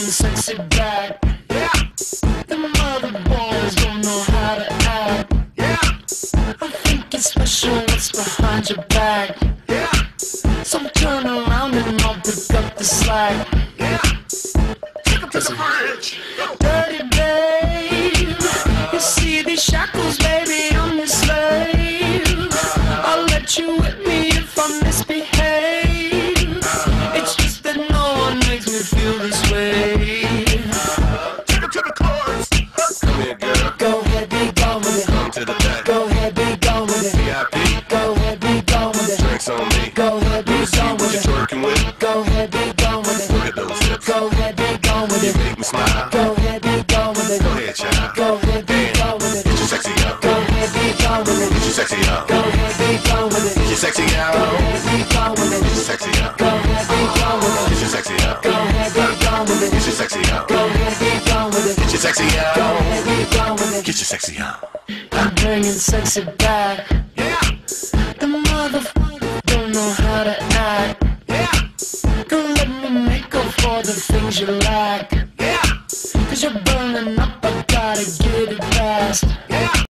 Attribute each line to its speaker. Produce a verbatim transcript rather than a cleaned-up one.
Speaker 1: sexy back. Yeah. The mother boys don't know how to act. Yeah. I think it's special what's behind your back. Yeah. So turn around and I'll pick up the slack. Yeah. Take up to the bridge. Dirty babe, you see these shackles, baby, I'm your slave. I'll let you whip me if I misbehave. It's just that no one makes me feel this way. Take up to the chorus. Come here, girl. Go ahead, be gone with it. Come to the back. Go ahead, be gone with it. V I P. Go ahead, be gone with it. Drinks on me. Go ahead, be gone with it. Twerking with. Go ahead, be gone with it. Look at those hips. Go ahead, be gone with it. You make me smile. Go ahead, be gone with it. Go ahead, child. Go ahead, be gone with it. Get your sexy out. Go ahead, be gone with it. Get your sexy out. Go ahead, be gone with it. Get your sexy out. Go ahead, be gone with it. Get your sexy out. Go ahead, be gone with it. Get your sexy out. Go ahead, be gone with it. Get your sexy out. Go ahead, be gone with it. Get your sexy out. Go ahead, be gone with it. Get your sexy out. I'm bringing sexy back. Yeah. The motherfucker don't know how to act. Yeah. Go let me make up for the things you lack. Yeah. Cause you're burning up, I gotta get it fast. Yeah.